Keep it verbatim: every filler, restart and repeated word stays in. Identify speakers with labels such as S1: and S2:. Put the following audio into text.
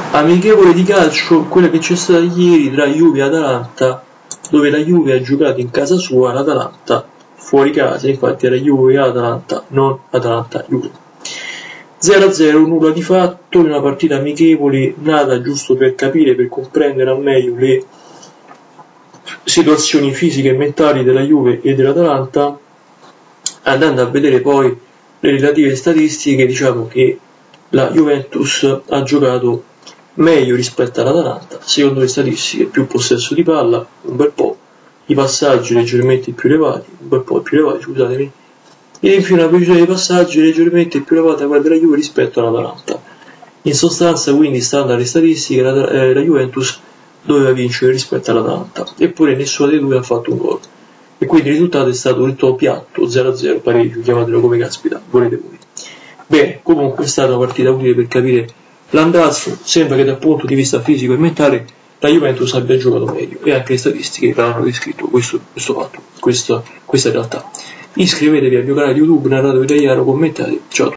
S1: Amichevole di calcio, quella che c'è stata ieri tra Juve e Atalanta, dove la Juve ha giocato in casa sua, l'Atalanta fuori casa, infatti era Juve e Atalanta, non Atalanta-Juve. zero a zero, nulla di fatto, in una partita amichevole nata giusto per capire, per comprendere al meglio le situazioni fisiche e mentali della Juve e dell'Atalanta. Andando a vedere poi le relative statistiche, diciamo che la Juventus ha giocato meglio rispetto all'Atalanta, secondo le statistiche più possesso di palla, un bel po', i passaggi leggermente più elevati, un bel po' più elevati, scusatemi, e infine una velocità dei passaggi leggermente più elevata quella della Juve rispetto all'Atalanta. In sostanza, quindi, stando alle statistiche, la, eh, la Juventus doveva vincere rispetto all'Atalanta, eppure nessuna dei due ha fatto un gol. E quindi il risultato è stato detto piatto, zero a zero, pareggio, chiamatelo come caspita, volete voi. Bene, comunque è stata una partita utile per capire l'andazzo. Sembra che dal punto di vista fisico e mentale la Juventus abbia giocato meglio, e anche le statistiche hanno descritto questo, questo fatto, questa, questa realtà. Iscrivetevi al mio canale YouTube, narrato italiano, commentate, ciao a tutti.